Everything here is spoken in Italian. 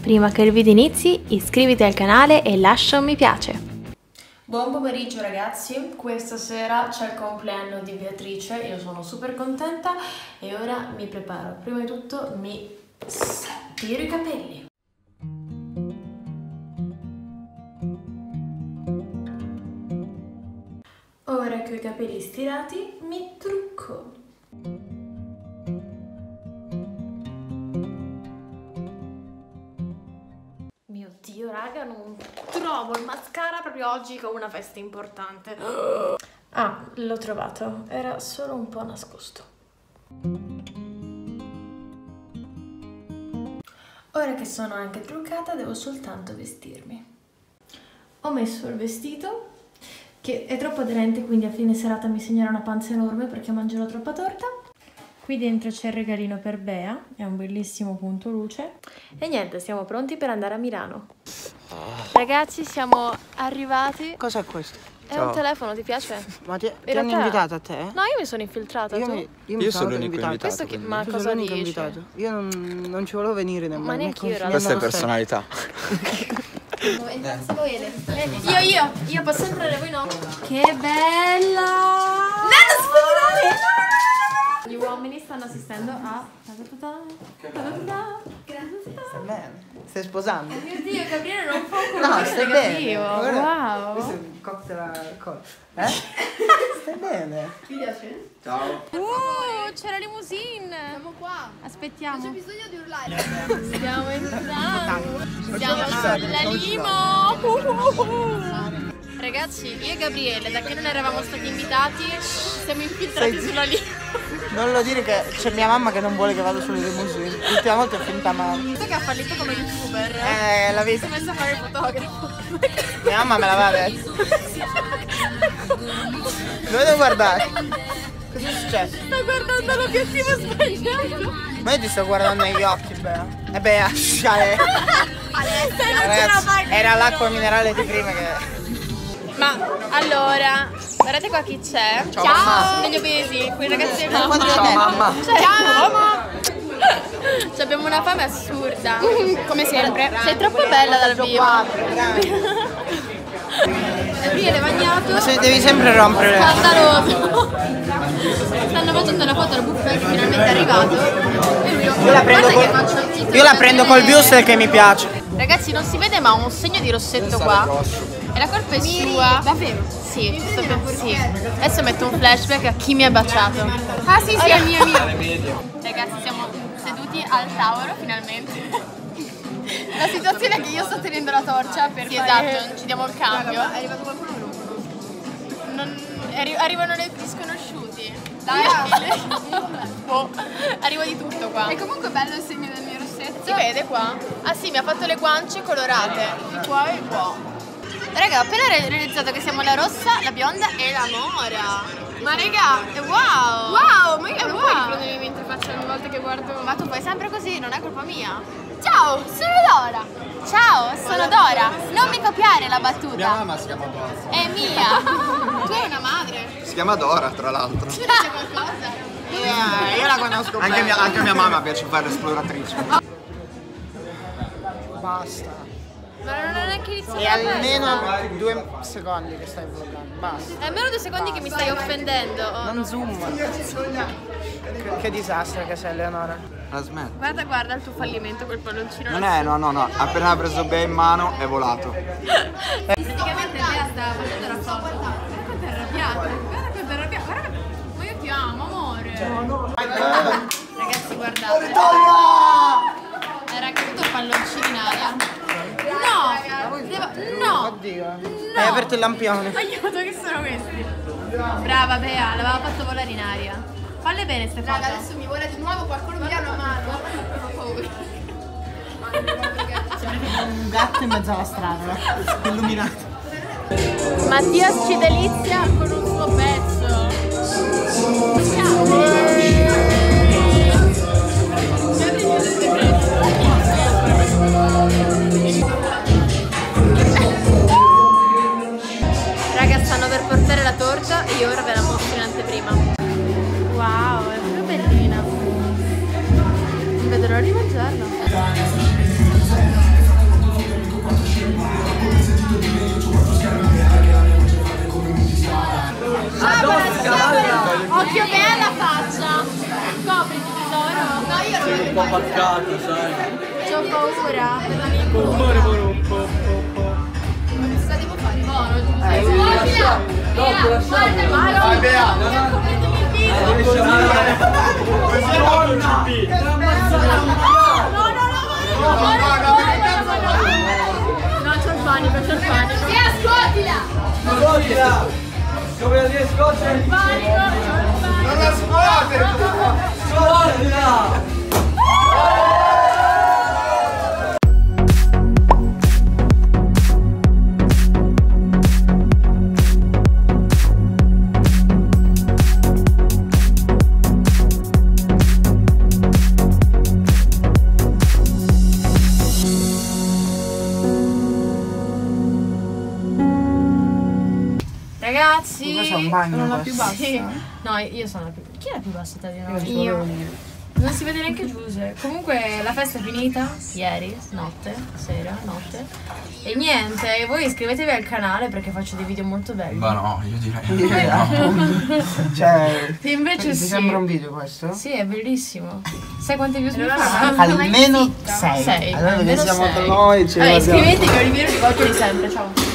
Prima che il video inizi, iscriviti al canale e lascia un mi piace. Buon pomeriggio ragazzi, questa sera c'è il compleanno di Beatrice, io sono super contenta e ora mi preparo. Prima di tutto mi stiro i capelli. Ora che ho i capelli stirati mi trucco. Mio Dio raga, non trovo il mascara proprio oggi che ho una festa importante. Ah, l'ho trovato, era solo un po' nascosto. Ora che sono anche truccata devo soltanto vestirmi. Ho messo il vestito che è troppo aderente, quindi a fine serata mi segnerà una panza enorme perché mangerò troppa torta. Qui dentro c'è il regalino per Bea, è un bellissimo punto luce. E niente, siamo pronti per andare a Milano. Ragazzi, siamo arrivati. Cos'è questo? È un telefono, ti piace? Ma ti hanno invitato a te? No, io mi sono infiltrata, Io sono l'unico invitato. Questo che, ma cosa dici? Invitato. Io non ci volevo venire nemmeno. Ma neanche io. Questa è personalità. Io posso entrare, voi no? Che bella! Non sfidare! Gli uomini stanno assistendo a... Stai bene? Stai sposando? Oh mio Dio, Gabriele non fa un No, stai bene. Wow! Questo è un cocktail alcol. Stai bene? Ti piace? Ciao. C'è la limousine! Siamo qua! Aspettiamo! C'è bisogno di urlare! Stiamo entrando! Siamo sulla limo! Ragazzi, io e Gabriele, da che non eravamo stati invitati, siamo infiltrati sulla limo! Non lo dire che c'è mia mamma che non vuole che vado sulle limousine. L'ultima volta è finita male. Visto che ha fallito come youtuber, l'ha si vista. è messo a fare il fotografo. Mia mamma me l'aveva detto. Dove devo guardare? Cosa è successo? Sto guardando l'obiettivo sbagliato. Ma io ti sto guardando negli occhi, Bea. E Bea, sciale. Ragazzi, era l'acqua minerale di prima che... Ma allora, guardate qua chi c'è. Ciao. Degli obesi, quei ragazzi. Ciao mamma. Ciao mamma. Abbiamo una fame assurda. Come sempre. Sei troppo bella dal vivo. Gabriele bagnato. Devi sempre rompere. Scandaloso. Stanno facendo la foto al buffet che finalmente è arrivato. E lui Io la prendo col buste che mi piace. Ragazzi, non si vede ma ho un segno di rossetto qua. E la colpa è sua. Davvero? Sì, sì. Adesso metto un flashback a chi mi ha baciato. Ah sì, sì, è mio. Ragazzi, siamo seduti al tavolo finalmente. La situazione è che io sto tenendo la torcia per esatto, ci diamo il cambio. È arrivato qualcuno che non conosco? Arrivano gli sconosciuti. Dai, arriva di tutto qua. È comunque bello il segno del mio rossetto. Si vede qua? Ah sì, mi ha fatto le guance colorate. Di qua e qua. Raga, ho appena realizzato che siamo la rossa, la bionda e la mora. Ma raga, wow! Wow, ma io non puoi riprendere mentre faccio ogni volta che guardo. Ma tu fai sempre così, non è colpa mia. Ciao, sono Dora. Ciao, sono Dora. Non mi copiare la battuta. Mia mamma si chiama Dora. È mia. Tu hai una madre. Si chiama Dora, tra l'altro. C'è qualcosa? Io la conosco Anche bene. a mia mamma piace fare l'esploratrice. Basta. Ma non è neanche iniziato. È almeno 2 secondi che stai vloggando. Basta. È almeno 2 secondi che mi stai offendendo. Non zoom. Che disastro che sei, Eleonora. La smetto. Guarda il tuo fallimento, quel palloncino. Non è, no. Appena l'ha preso Bea in mano è volato. Praticamente Bea stava facendo la foto. Guarda quanto è arrabbiata. Guarda, ma io ti amo, amore. Ragazzi, guardate. Era caduto un palloncino in aria. No! Oddio. Hai aperto il lampione. Aiuto, che sono questi? Brava Bea, l'aveva fatto volare in aria. Falle bene ste foto. Raga, adesso mi vola di nuovo, qualcuno mi dà una mano. Ho paura. Sembra un gatto in mezzo alla strada. Illuminato. Mattias ci delizia con un suo pezzo. Raga, stanno per portare la torta e io ora ve la mostro in anteprima. Wow, è proprio bellina. Non vedo l'ora di mangiarla. Occhio bene alla faccia. Copriti tesoro. No, io non Un po' paccato, sai. c'ho paura. Cosa devo fare? Dopo lasciamo. Vai, Bea. No, c'ho il panico, c'ho il panico. Sì, ascoltila! Scottila! Come la dire scoccia? Non la scuotere! Scottila! Ragazzi, Questo è un bagno, sono la questo. più bassa. Sì. No, io sono la più. Chi è la più bassa tra di noi? Io. Non si vede neanche Giuse. Comunque la festa è finita ieri, notte. E niente, voi iscrivetevi al canale perché faccio dei video molto belli. Ma no, io direi Cioè, Sì, invece ti sì. sembra un video questo? Sì, è bellissimo. Sai quante views mi fa? Almeno 6. Sei, Allora almeno siamo sei. con noi. Vabbè, iscrivetevi, Oliviero, vi voglio di sempre, ciao.